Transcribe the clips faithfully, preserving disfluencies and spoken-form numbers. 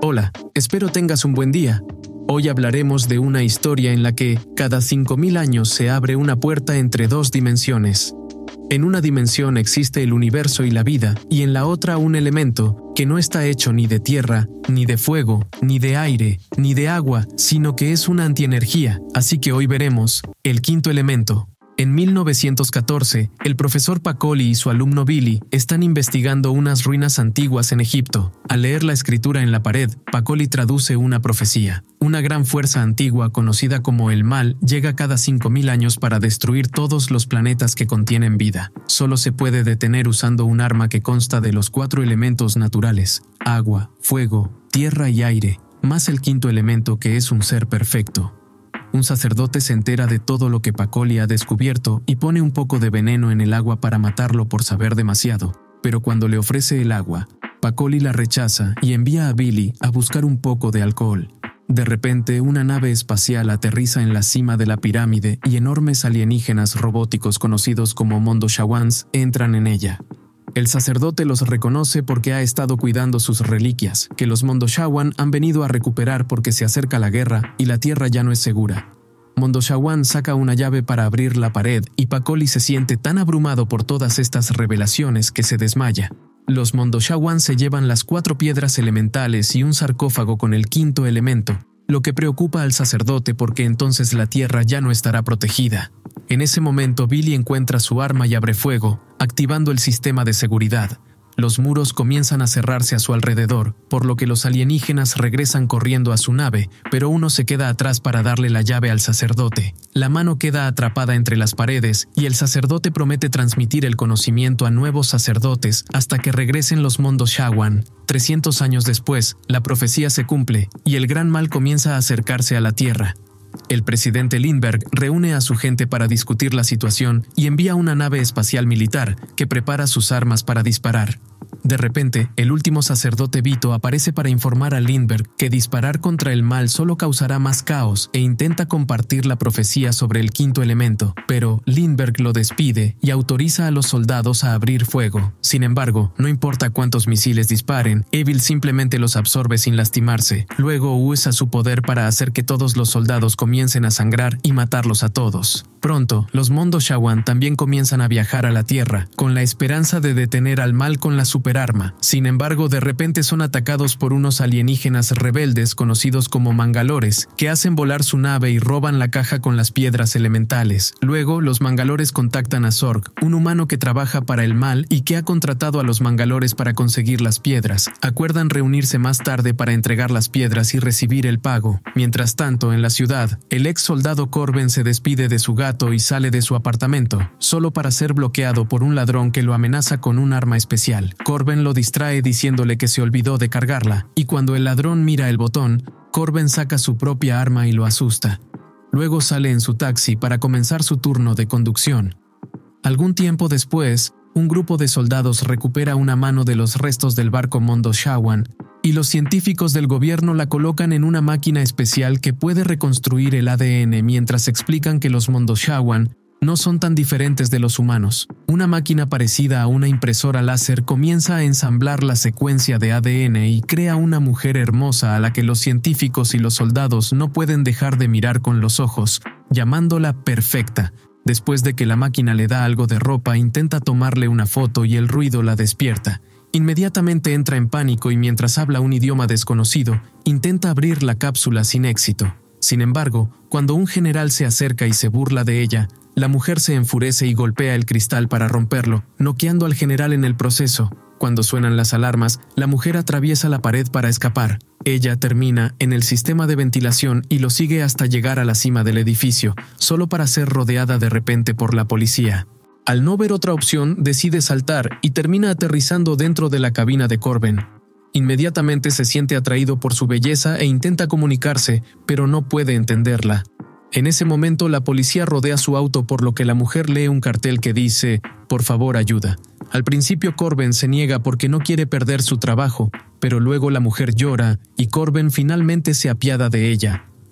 Hola, espero tengas un buen día. Hoy hablaremos de una historia en la que, cada cinco mil años se abre una puerta entre dos dimensiones. En una dimensión existe el universo y la vida, y en la otra un elemento que no está hecho ni de tierra, ni de fuego, ni de aire, ni de agua, sino que es una antienergía, así que hoy veremos el quinto elemento. En mil novecientos catorce, el profesor Paccoli y su alumno Billy están investigando unas ruinas antiguas en Egipto. Al leer la escritura en la pared, Paccoli traduce una profecía. Una gran fuerza antigua conocida como el Mal llega cada cinco mil años para destruir todos los planetas que contienen vida. Solo se puede detener usando un arma que consta de los cuatro elementos naturales: agua, fuego, tierra y aire, más el quinto elemento que es un ser perfecto. Un sacerdote se entera de todo lo que Paccoli ha descubierto y pone un poco de veneno en el agua para matarlo por saber demasiado. Pero cuando le ofrece el agua, Paccoli la rechaza y envía a Billy a buscar un poco de alcohol. De repente, una nave espacial aterriza en la cima de la pirámide y enormes alienígenas robóticos conocidos como Mondoshawans entran en ella. El sacerdote los reconoce porque ha estado cuidando sus reliquias, que los Mondoshawan han venido a recuperar porque se acerca la guerra y la tierra ya no es segura. Mondoshawan saca una llave para abrir la pared y Paccoli se siente tan abrumado por todas estas revelaciones que se desmaya. Los Mondoshawan se llevan las cuatro piedras elementales y un sarcófago con el quinto elemento, lo que preocupa al sacerdote porque entonces la tierra ya no estará protegida. En ese momento Billy encuentra su arma y abre fuego, activando el sistema de seguridad. Los muros comienzan a cerrarse a su alrededor, por lo que los alienígenas regresan corriendo a su nave, pero uno se queda atrás para darle la llave al sacerdote. La mano queda atrapada entre las paredes y el sacerdote promete transmitir el conocimiento a nuevos sacerdotes hasta que regresen los Mondoshawan. trescientos años después, la profecía se cumple y el gran mal comienza a acercarse a la Tierra. El presidente Lindbergh reúne a su gente para discutir la situación y envía una nave espacial militar que prepara sus armas para disparar. De repente, el último sacerdote Vito aparece para informar a Lindbergh que disparar contra el mal solo causará más caos e intenta compartir la profecía sobre el quinto elemento, pero Lindbergh lo despide y autoriza a los soldados a abrir fuego. Sin embargo, no importa cuántos misiles disparen, Evil simplemente los absorbe sin lastimarse. Luego usa su poder para hacer que todos los soldados comiencen a sangrar y matarlos a todos. Pronto, los Mondoshawan también comienzan a viajar a la Tierra, con la esperanza de detener al mal con la superarma. Sin embargo, de repente son atacados por unos alienígenas rebeldes conocidos como Mangalores, que hacen volar su nave y roban la caja con las piedras elementales. Luego, los Mangalores contactan a Zorg, un humano que trabaja para el mal y que ha contratado a los Mangalores para conseguir las piedras. Acuerdan reunirse más tarde para entregar las piedras y recibir el pago. Mientras tanto, en la ciudad, el ex soldado Corben se despide de su gato y sale de su apartamento, solo para ser bloqueado por un ladrón que lo amenaza con un arma especial. Corben lo distrae diciéndole que se olvidó de cargarla, y cuando el ladrón mira el botón, Corben saca su propia arma y lo asusta. Luego sale en su taxi para comenzar su turno de conducción. Algún tiempo después, un grupo de soldados recupera una mano de los restos del barco Mondoshawan, y los científicos del gobierno la colocan en una máquina especial que puede reconstruir el A D N mientras explican que los Mondoshawan no son tan diferentes de los humanos. Una máquina parecida a una impresora láser comienza a ensamblar la secuencia de A D N y crea una mujer hermosa a la que los científicos y los soldados no pueden dejar de mirar con los ojos, llamándola perfecta. Después de que la máquina le da algo de ropa, intenta tomarle una foto y el ruido la despierta. Inmediatamente entra en pánico y mientras habla un idioma desconocido, intenta abrir la cápsula sin éxito. Sin embargo, cuando un general se acerca y se burla de ella, la mujer se enfurece y golpea el cristal para romperlo, noqueando al general en el proceso. Cuando suenan las alarmas, la mujer atraviesa la pared para escapar. Ella termina en el sistema de ventilación y lo sigue hasta llegar a la cima del edificio, solo para ser rodeada de repente por la policía. Al no ver otra opción, decide saltar y termina aterrizando dentro de la cabina de Corben. Inmediatamente se siente atraído por su belleza e intenta comunicarse, pero no puede entenderla. En ese momento, la policía rodea su auto, por lo que la mujer lee un cartel que dice: «Por favor, ayuda». Al principio Corben se niega porque no quiere perder su trabajo, pero luego la mujer llora y Corben finalmente se apiada de ella.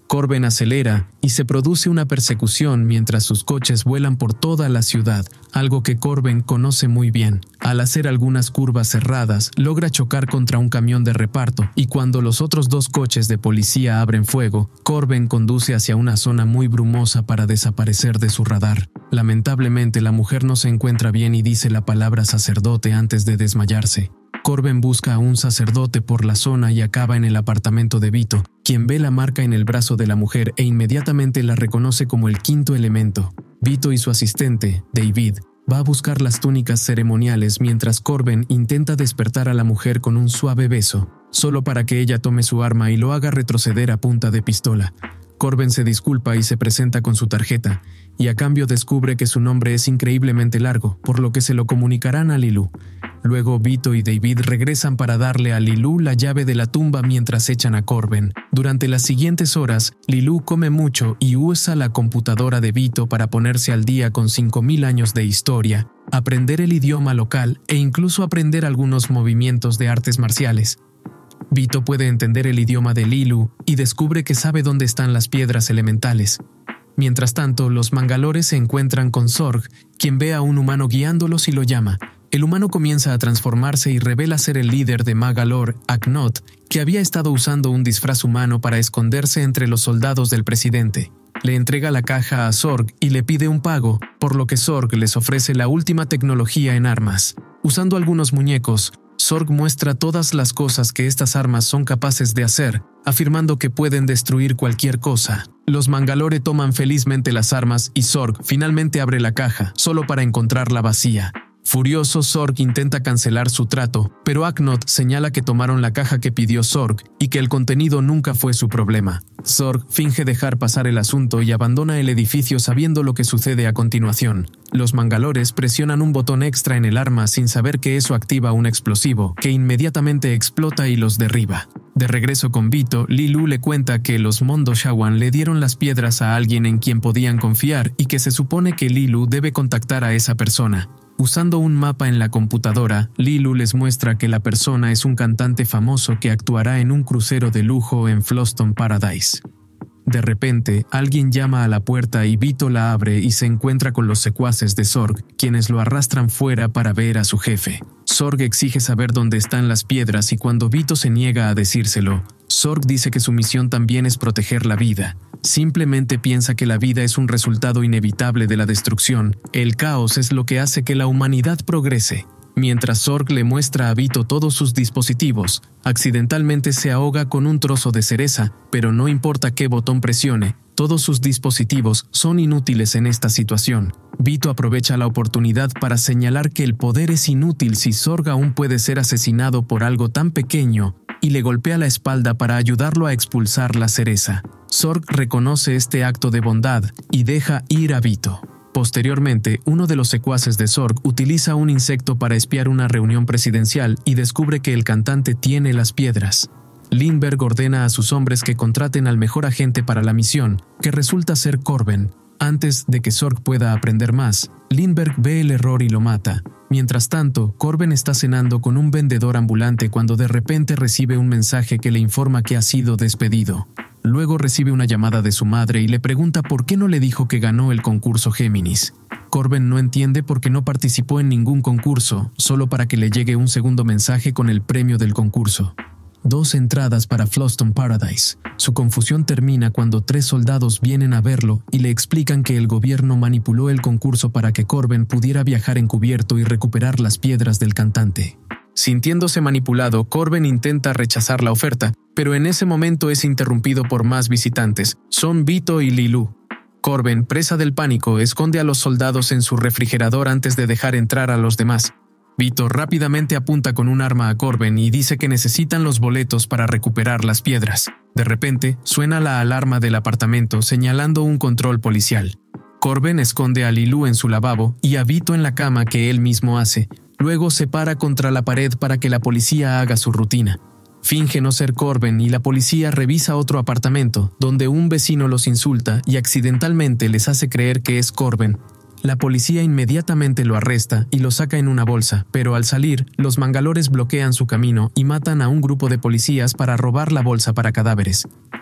Corben acelera y se produce una persecución mientras sus coches vuelan por toda la ciudad, algo que Corben conoce muy bien. Al hacer algunas curvas cerradas, logra chocar contra un camión de reparto y cuando los otros dos coches de policía abren fuego, Corben conduce hacia una zona muy brumosa para desaparecer de su radar. Lamentablemente, la mujer no se encuentra bien y dice la palabra sacerdote antes de desmayarse. Corben busca a un sacerdote por la zona y acaba en el apartamento de Vito, quien ve la marca en el brazo de la mujer e inmediatamente la reconoce como el quinto elemento. Vito y su asistente, David, va a buscar las túnicas ceremoniales mientras Corben intenta despertar a la mujer con un suave beso, solo para que ella tome su arma y lo haga retroceder a punta de pistola. Corben se disculpa y se presenta con su tarjeta, y a cambio descubre que su nombre es increíblemente largo, por lo que se lo comunicarán a Lilu. Luego Vito y David regresan para darle a Lilu la llave de la tumba mientras echan a Corben. Durante las siguientes horas, Lilu come mucho y usa la computadora de Vito para ponerse al día con cinco mil años de historia, aprender el idioma local e incluso aprender algunos movimientos de artes marciales. Vito puede entender el idioma de Lilu y descubre que sabe dónde están las piedras elementales. Mientras tanto, los mangalores se encuentran con Sorg, quien ve a un humano guiándolos y lo llama. El humano comienza a transformarse y revela ser el líder de Mangalore, Aknot, que había estado usando un disfraz humano para esconderse entre los soldados del presidente. Le entrega la caja a Sorg y le pide un pago, por lo que Sorg les ofrece la última tecnología en armas. Usando algunos muñecos, Sorg muestra todas las cosas que estas armas son capaces de hacer, afirmando que pueden destruir cualquier cosa. Los Mangalore toman felizmente las armas y Sorg finalmente abre la caja, solo para encontrarla vacía. Furioso, Sorg intenta cancelar su trato, pero Aknot señala que tomaron la caja que pidió Sorg y que el contenido nunca fue su problema. Sorg finge dejar pasar el asunto y abandona el edificio sabiendo lo que sucede a continuación. Los mangalores presionan un botón extra en el arma sin saber que eso activa un explosivo, que inmediatamente explota y los derriba. De regreso con Vito, Lilu le cuenta que los Mondo Shawan le dieron las piedras a alguien en quien podían confiar y que se supone que Lilu debe contactar a esa persona. Usando un mapa en la computadora, Lilu les muestra que la persona es un cantante famoso que actuará en un crucero de lujo en Floston Paradise. De repente, alguien llama a la puerta y Vito la abre y se encuentra con los secuaces de Sorg, quienes lo arrastran fuera para ver a su jefe. Sorg exige saber dónde están las piedras y cuando Vito se niega a decírselo, Sorg dice que su misión también es proteger la vida. Simplemente piensa que la vida es un resultado inevitable de la destrucción. El caos es lo que hace que la humanidad progrese. Mientras Sorg le muestra a Vito todos sus dispositivos, accidentalmente se ahoga con un trozo de cereza, pero no importa qué botón presione, todos sus dispositivos son inútiles en esta situación. Vito aprovecha la oportunidad para señalar que el poder es inútil si Sorg aún puede ser asesinado por algo tan pequeño, y le golpea la espalda para ayudarlo a expulsar la cereza. Sorg reconoce este acto de bondad y deja ir a Vito. Posteriormente, uno de los secuaces de Sorg utiliza un insecto para espiar una reunión presidencial y descubre que el cantante tiene las piedras. Lindbergh ordena a sus hombres que contraten al mejor agente para la misión, que resulta ser Corben. Antes de que Sorg pueda aprender más, Lindbergh ve el error y lo mata. Mientras tanto, Corben está cenando con un vendedor ambulante cuando de repente recibe un mensaje que le informa que ha sido despedido. Luego recibe una llamada de su madre y le pregunta por qué no le dijo que ganó el concurso Géminis. Corben no entiende porque no participó en ningún concurso, solo para que le llegue un segundo mensaje con el premio del concurso. Dos entradas para Floston Paradise. Su confusión termina cuando tres soldados vienen a verlo y le explican que el gobierno manipuló el concurso para que Corben pudiera viajar encubierto y recuperar las piedras del cantante. Sintiéndose manipulado, Corben intenta rechazar la oferta, pero en ese momento es interrumpido por más visitantes. Son Vito y Lilu. Corben, presa del pánico, esconde a los soldados en su refrigerador antes de dejar entrar a los demás. Vito rápidamente apunta con un arma a Corben y dice que necesitan los boletos para recuperar las piedras. De repente, suena la alarma del apartamento señalando un control policial. Corben esconde a Lilu en su lavabo y a Vito en la cama que él mismo hace. Luego se para contra la pared para que la policía haga su rutina. Finge no ser Corben y la policía revisa otro apartamento, donde un vecino los insulta y accidentalmente les hace creer que es Corben. La policía inmediatamente lo arresta y lo saca en una bolsa, pero al salir, los mangalores bloquean su camino y matan a un grupo de policías para robar la bolsa para cadáveres.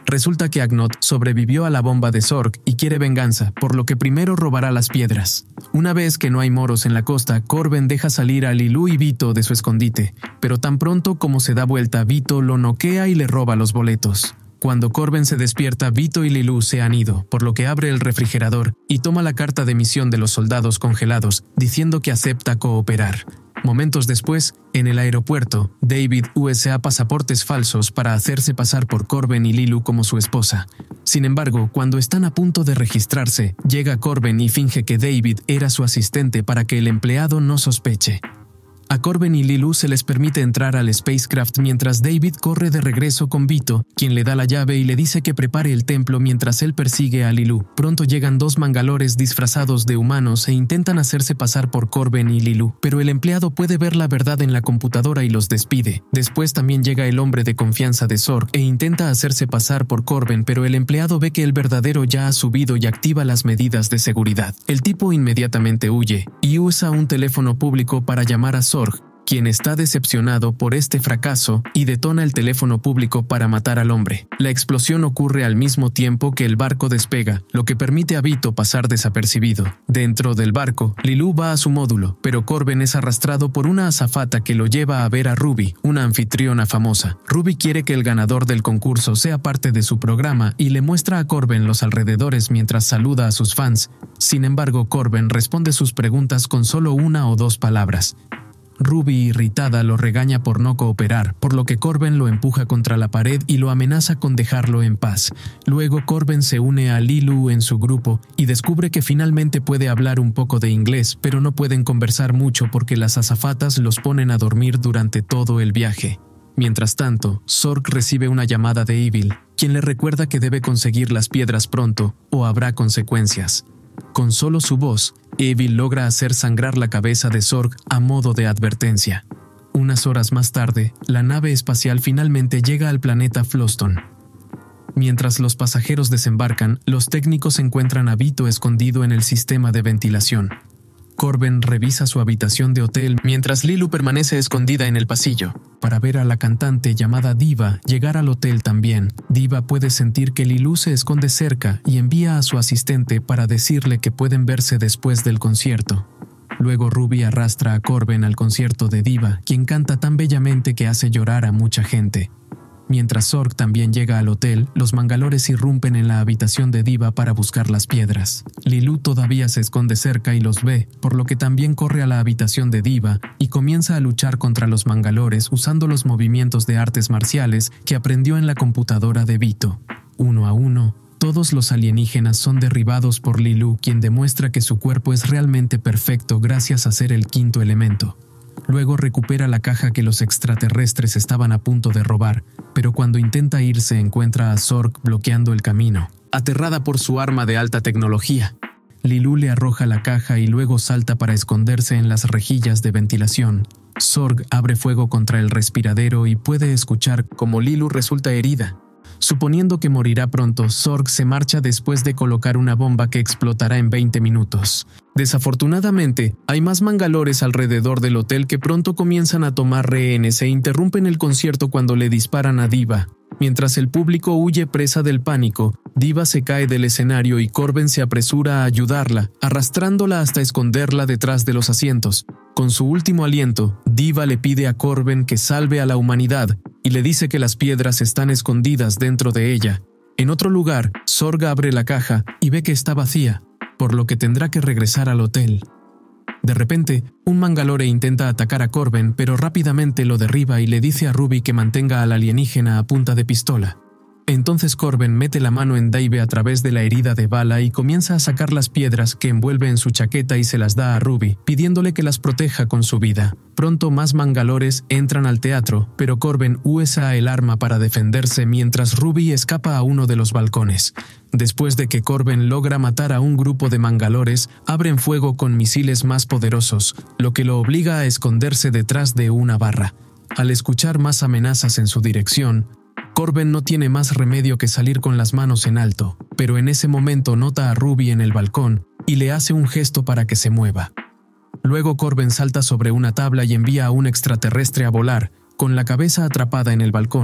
Resulta que Agnot sobrevivió a la bomba de Zorg y quiere venganza, por lo que primero robará las piedras. Una vez que no hay moros en la costa, Corben deja salir a Lilu y Vito de su escondite, pero tan pronto como se da vuelta, Vito lo noquea y le roba los boletos. Cuando Corben se despierta, Vito y Lilu se han ido, por lo que abre el refrigerador y toma la carta de misión de los soldados congelados, diciendo que acepta cooperar. Momentos después, en el aeropuerto, David usa pasaportes falsos para hacerse pasar por Corben y Lilu como su esposa. Sin embargo, cuando están a punto de registrarse, llega Corben y finge que David era su asistente para que el empleado no sospeche. A Corben y Lilu se les permite entrar al spacecraft mientras David corre de regreso con Vito, quien le da la llave y le dice que prepare el templo mientras él persigue a Lilu. Pronto llegan dos mangalores disfrazados de humanos e intentan hacerse pasar por Corben y Lilu, pero el empleado puede ver la verdad en la computadora y los despide. Después también llega el hombre de confianza de Zorg e intenta hacerse pasar por Corben, pero el empleado ve que el verdadero ya ha subido y activa las medidas de seguridad. El tipo inmediatamente huye y usa un teléfono público para llamar a Zorg, quien está decepcionado por este fracaso y detona el teléfono público para matar al hombre. La explosión ocurre al mismo tiempo que el barco despega, lo que permite a Vito pasar desapercibido. Dentro del barco, Lilu va a su módulo, pero Corben es arrastrado por una azafata que lo lleva a ver a Ruby, una anfitriona famosa. Ruby quiere que el ganador del concurso sea parte de su programa y le muestra a Corben los alrededores mientras saluda a sus fans. Sin embargo, Corben responde sus preguntas con solo una o dos palabras. Ruby, irritada, lo regaña por no cooperar, por lo que Corben lo empuja contra la pared y lo amenaza con dejarlo en paz. Luego Corben se une a Lilu en su grupo y descubre que finalmente puede hablar un poco de inglés, pero no pueden conversar mucho porque las azafatas los ponen a dormir durante todo el viaje. Mientras tanto, Zorg recibe una llamada de Evil, quien le recuerda que debe conseguir las piedras pronto o habrá consecuencias. Con solo su voz, Evil logra hacer sangrar la cabeza de Zorg a modo de advertencia. Unas horas más tarde, la nave espacial finalmente llega al planeta Floston. Mientras los pasajeros desembarcan, los técnicos encuentran a Vito escondido en el sistema de ventilación. Corben revisa su habitación de hotel mientras Lilu permanece escondida en el pasillo. Para ver a la cantante llamada Diva llegar al hotel también, Diva puede sentir que Lilu se esconde cerca y envía a su asistente para decirle que pueden verse después del concierto. Luego Ruby arrastra a Corben al concierto de Diva, quien canta tan bellamente que hace llorar a mucha gente. Mientras Zorg también llega al hotel, los mangalores irrumpen en la habitación de Diva para buscar las piedras. Lilu todavía se esconde cerca y los ve, por lo que también corre a la habitación de Diva y comienza a luchar contra los mangalores usando los movimientos de artes marciales que aprendió en la computadora de Vito. Uno a uno, todos los alienígenas son derribados por Lilu, quien demuestra que su cuerpo es realmente perfecto gracias a ser el quinto elemento. Luego recupera la caja que los extraterrestres estaban a punto de robar, pero cuando intenta irse encuentra a Zorg bloqueando el camino, aterrada por su arma de alta tecnología. Lilu le arroja la caja y luego salta para esconderse en las rejillas de ventilación. Zorg abre fuego contra el respiradero y puede escuchar cómo Lilu resulta herida. Suponiendo que morirá pronto, Zorg se marcha después de colocar una bomba que explotará en veinte minutos. Desafortunadamente, hay más mangalores alrededor del hotel que pronto comienzan a tomar rehenes e interrumpen el concierto cuando le disparan a Diva. Mientras el público huye presa del pánico, Diva se cae del escenario y Corben se apresura a ayudarla, arrastrándola hasta esconderla detrás de los asientos. Con su último aliento, Diva le pide a Corben que salve a la humanidad y le dice que las piedras están escondidas dentro de ella. En otro lugar, Zorg abre la caja y ve que está vacía, por lo que tendrá que regresar al hotel. De repente, un mangalore intenta atacar a Corben, pero rápidamente lo derriba y le dice a Ruby que mantenga al alienígena a punta de pistola. Entonces Corben mete la mano en Dave a través de la herida de bala y comienza a sacar las piedras que envuelve en su chaqueta y se las da a Ruby, pidiéndole que las proteja con su vida. Pronto más mangalores entran al teatro, pero Corben usa el arma para defenderse mientras Ruby escapa a uno de los balcones. Después de que Corben logra matar a un grupo de mangalores, abren fuego con misiles más poderosos, lo que lo obliga a esconderse detrás de una barra. Al escuchar más amenazas en su dirección, Corben no tiene más remedio que salir con las manos en alto, pero en ese momento nota a Ruby en el balcón y le hace un gesto para que se mueva. Luego Corben salta sobre una tabla y envía a un extraterrestre a volar. Con la cabeza atrapada en el balcón,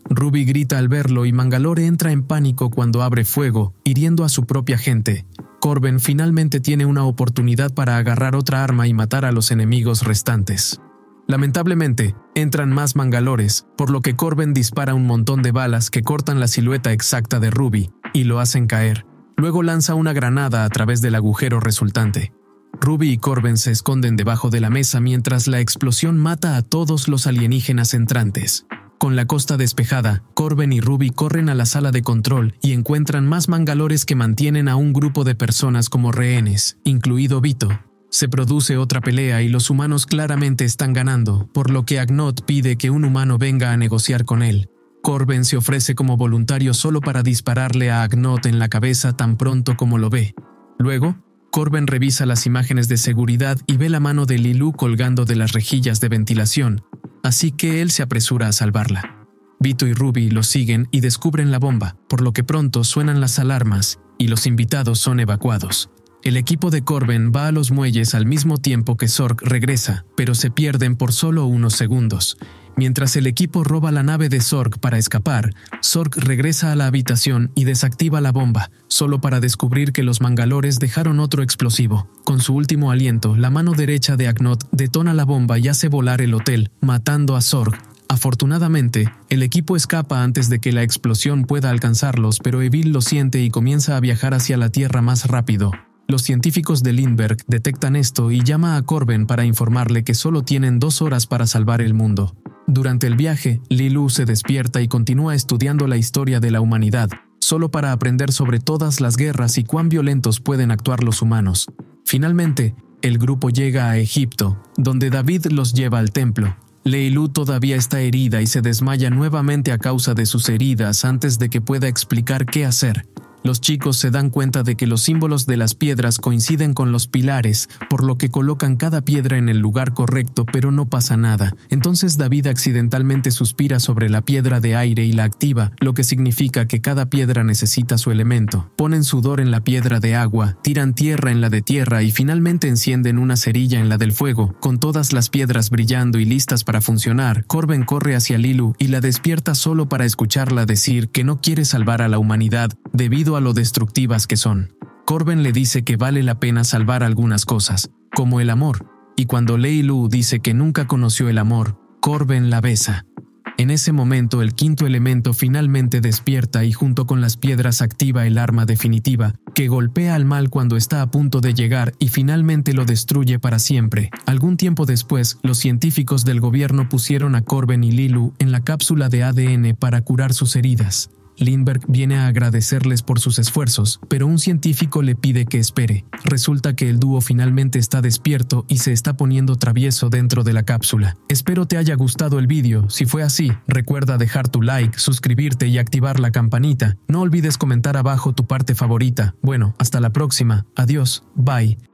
Ruby grita al verlo y Mangalore entra en pánico cuando abre fuego, hiriendo a su propia gente. Korben finalmente tiene una oportunidad para agarrar otra arma y matar a los enemigos restantes. Lamentablemente, entran más Mangalores, por lo que Korben dispara un montón de balas que cortan la silueta exacta de Ruby y lo hacen caer. Luego lanza una granada a través del agujero resultante. Ruby y Korben se esconden debajo de la mesa mientras la explosión mata a todos los alienígenas entrantes. Con la costa despejada, Korben y Ruby corren a la sala de control y encuentran más Mangalores que mantienen a un grupo de personas como rehenes, incluido Vito. Se produce otra pelea y los humanos claramente están ganando, por lo que Agnot pide que un humano venga a negociar con él. Korben se ofrece como voluntario solo para dispararle a Agnot en la cabeza tan pronto como lo ve. Luego, Korben revisa las imágenes de seguridad y ve la mano de Lilu colgando de las rejillas de ventilación, así que él se apresura a salvarla. Vito y Ruby lo siguen y descubren la bomba, por lo que pronto suenan las alarmas y los invitados son evacuados. El equipo de Korben va a los muelles al mismo tiempo que Sorg regresa, pero se pierden por solo unos segundos. Mientras el equipo roba la nave de Sorg para escapar, Sorg regresa a la habitación y desactiva la bomba, solo para descubrir que los Mangalores dejaron otro explosivo. Con su último aliento, la mano derecha de Agnot detona la bomba y hace volar el hotel, matando a Sorg. Afortunadamente, el equipo escapa antes de que la explosión pueda alcanzarlos, pero Evil lo siente y comienza a viajar hacia la Tierra más rápido. Los científicos de Lindbergh detectan esto y llama a Korben para informarle que solo tienen dos horas para salvar el mundo. Durante el viaje, Lilu se despierta y continúa estudiando la historia de la humanidad, solo para aprender sobre todas las guerras y cuán violentos pueden actuar los humanos. Finalmente, el grupo llega a Egipto, donde David los lleva al templo. Leilu todavía está herida y se desmaya nuevamente a causa de sus heridas antes de que pueda explicar qué hacer. Los chicos se dan cuenta de que los símbolos de las piedras coinciden con los pilares, por lo que colocan cada piedra en el lugar correcto, pero no pasa nada. Entonces David accidentalmente suspira sobre la piedra de aire y la activa, lo que significa que cada piedra necesita su elemento. Ponen sudor en la piedra de agua, tiran tierra en la de tierra y finalmente encienden una cerilla en la del fuego. Con todas las piedras brillando y listas para funcionar, Korben corre hacia Lilu y la despierta solo para escucharla decir que no quiere salvar a la humanidad debido a lo destructivas que son. Korben le dice que vale la pena salvar algunas cosas, como el amor, y cuando Leilu dice que nunca conoció el amor, Korben la besa. En ese momento el quinto elemento finalmente despierta y junto con las piedras activa el arma definitiva, que golpea al mal cuando está a punto de llegar y finalmente lo destruye para siempre. Algún tiempo después, los científicos del gobierno pusieron a Korben y Lilu en la cápsula de A D N para curar sus heridas. Lindbergh viene a agradecerles por sus esfuerzos, pero un científico le pide que espere. Resulta que el dúo finalmente está despierto y se está poniendo travieso dentro de la cápsula. Espero te haya gustado el vídeo. Si fue así, recuerda dejar tu like, suscribirte y activar la campanita. No olvides comentar abajo tu parte favorita. Bueno, hasta la próxima. Adiós. Bye.